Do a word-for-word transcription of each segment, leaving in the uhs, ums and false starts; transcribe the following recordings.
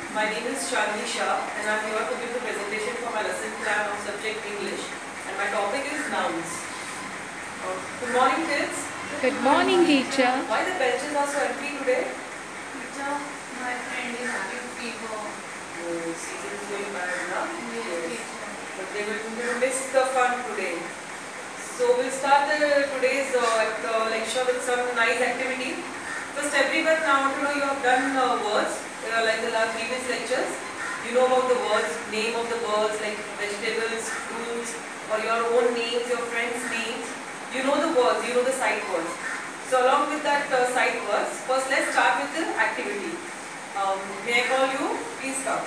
My name is Chandni Shah and I am here to give the presentation for my lesson plan of subject English, and my topic is nouns. Uh, good morning kids. Good morning, teacher. Why the benches are so empty today? Teacher, my friend is having fever. Oh, season is going bad now. Yes, But they will, they will miss the fun today. So we'll start the, today's uh, uh, lecture with some nice activity. First, everyone, I want to know you have done uh, words uh, like the last previous lectures. You know about the words, name of the words like vegetables, fruits, or your own names, your friends' names. You know the words, you know the sight words. So along with that uh, sight words, first let's start with the activity. Um, may I call you? Please come.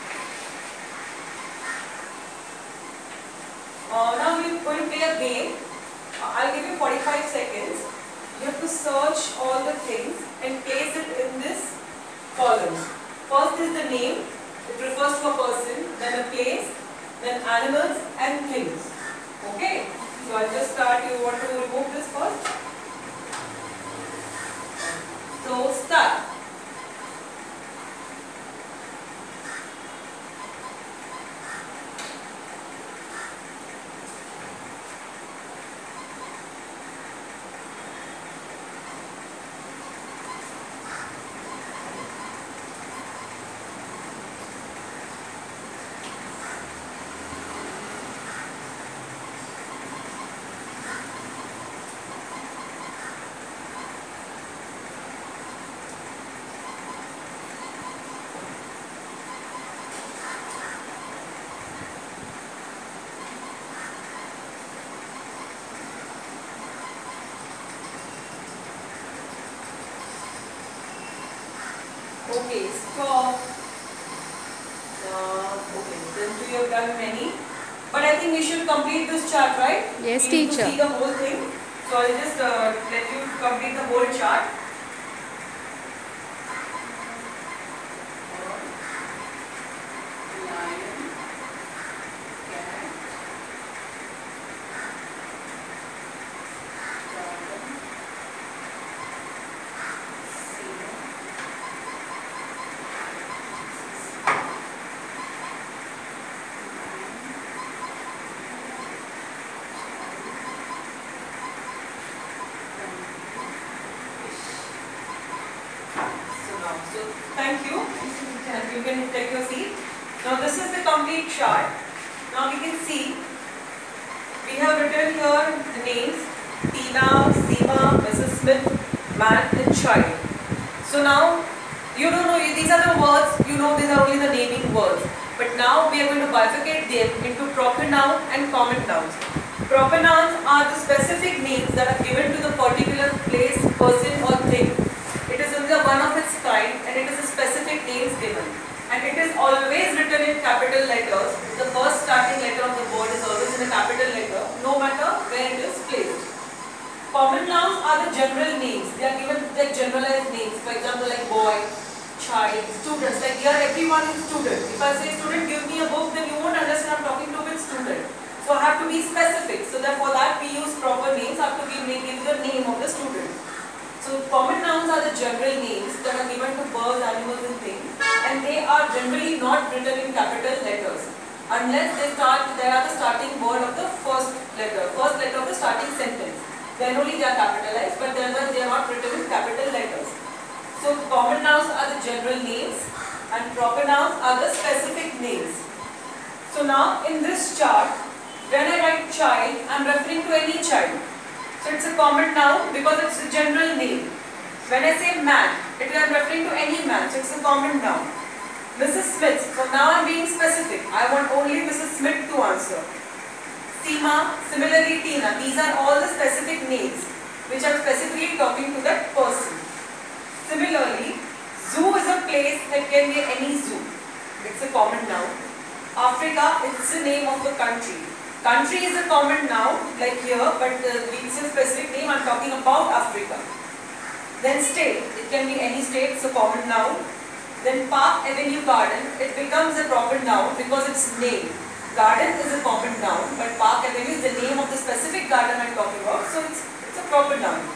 Uh, now we're going to play a game. Uh, I'll give you forty-five seconds. You have to search all the things and place it in this column. First is the name. It refers to a person, then a place, then animals and things. Okay? So I'll just start. You want to remove this first? So start. Okay, stop. Uh, okay, then you have done many. But I think we should complete this chart, right? Yes, we need teacher. to see the whole thing. So I'll just uh, let you complete the whole chart. Lion, cat, dragon, seal. So thank you, and you can take your seat. Now this is the complete chart. Now we can see we have written here the names Tina, Seema, Missus Smith, man and child. So now you don't know, these are the words, you know these are only the naming words. But now we are going to bifurcate them into proper noun and common nouns. Proper nouns are the specific names that are given to the particular place, person or thing. It is only one of its kind and it is a specific names given. And it is always written in capital letters. The first starting letter of the word is always in a capital letter, no matter where it is placed. Common nouns are the general names. They are given like generalized names. For example, like boy, child, students. Like here everyone is student. If I say student, give me a book, then you won't understand I'm talking to which student. So I have to be specific. So therefore that we use proper names. I have to give, give the name of the student. So common nouns are the general names that are given to birds, animals and things, and they are generally not written in capital letters unless they start, they are the starting word of the first letter, first letter of the starting sentence. Then only they are capitalized, but then they are not written in capital letters. So common nouns are the general names and proper nouns are the specific names. So now in this chart, when I write child, I am referring to any child. So it's a common noun because it's a general name. When I say man, it I am referring to any man, so it's a common noun. Missus Smith, so now I am being specific. I want only Missus Smith to answer. Seema, similarly Tina, these are all the specific names which are specifically talking to that person. Similarly, zoo is a place that can be any zoo. It's a common noun. Africa, it's the name of the country. Country is a common noun, like here, but uh, it's a specific name, I'm talking about Africa. Then state, it can be any state, it's a common noun. Then park, avenue, garden, it becomes a proper noun because it's name. Garden is a common noun, but park avenue is the name of the specific garden I'm talking about, so it's, it's a proper noun.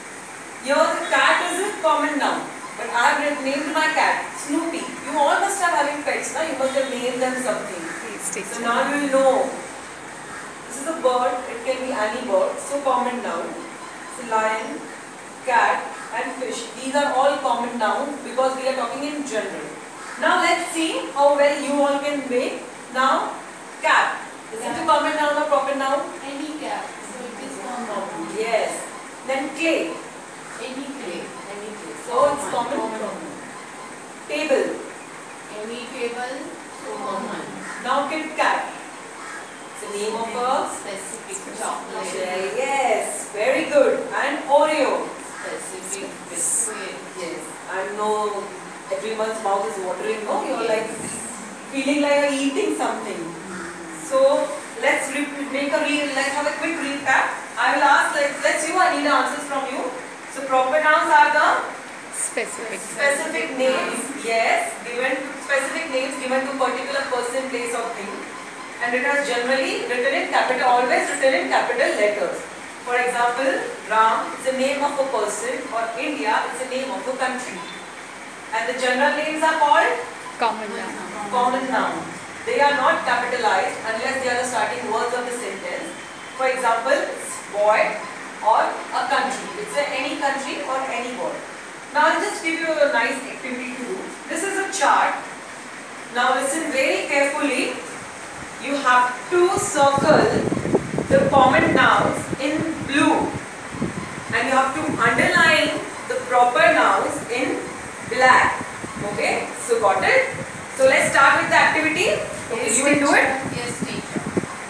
Here the cat is a common noun, but I have named my cat Snoopy. You all must have pets, na? You must have named them something. Yes, So teacher. now you will know. This is a bird, it can be any bird, so common noun. So lion, cat and fish. These are all common nouns because we are talking in general. Now let's see how well you all can make. Now, cat. Is it a common noun or proper noun? Any cap. So it is common. Yes. Then clay. Any clay. Any clay. So it's common. Common. Table. Any table. So common. Now Kit Kat. It's the name of a Specific chocolate. yes, very good. And Oreo. Specific biscuit. Yes. I know everyone's mouth is watering, no? You're like feeling like you're eating something. So let's re make a re let's have a quick recap. I will ask like let's see I need answers from you. So proper nouns are the Specific. specific names, yes, given specific names given to particular person, place or thing. And it is generally written in capital, always written in capital letters. For example, Ram is the name of a person, or India is the name of a country. And the general names are called Common noun. common nouns. They are not capitalized unless they are the starting words of the sentence. For example, it's boy or a country. It's a any country or any word. Now I'll just give you a nice activity to do. This is a chart. Now listen very carefully. You have to circle the common nouns in blue and you have to underline the proper nouns in black. Okay, so got it? So let's start with the activity. Okay, Yes, you will do it? Yes, teacher.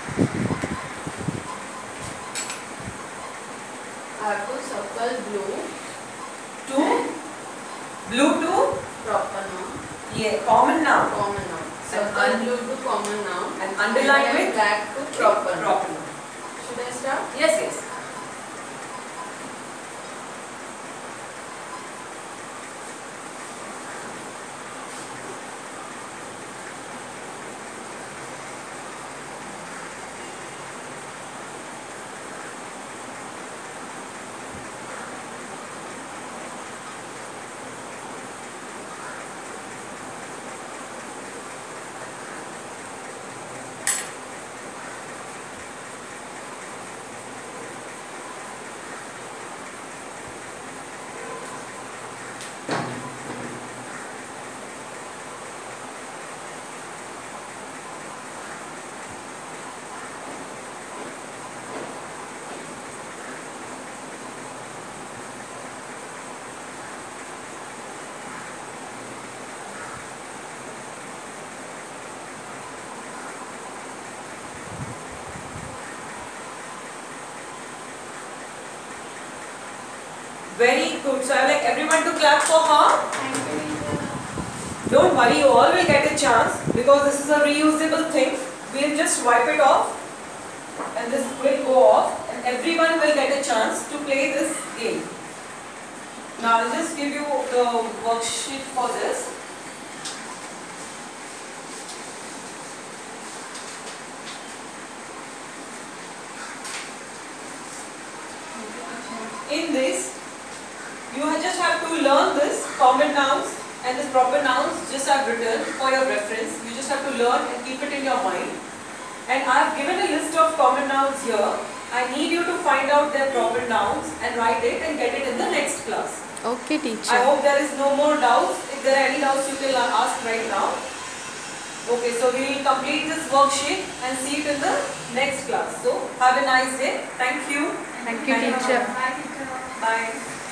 I have to circle blue. To blue to Proper noun. yeah, common noun Common noun. And Circle un- blue to common noun. and underline And then with black to proper noun. proper noun. Should I start? Yes, yes. Very good. So I would like everyone to clap for her. Thank you, teacher. Don't worry, you all will get a chance because this is a reusable thing. We'll just wipe it off and this will go off and everyone will get a chance to play this game. Now I'll just give you the worksheet for this. In this, you just have to learn this common nouns and this proper nouns just I've written for your reference. You just have to learn and keep it in your mind. And I've given a list of common nouns here. I need you to find out their proper nouns and write it and get it in the next class. Okay, I teacher. hope there is no more doubts. If there are any doubts, you can ask right now. Okay, so we will complete this worksheet and see it in the next class. So have a nice day. Thank you. Thank you, teacher. Bye, teacher. Bye.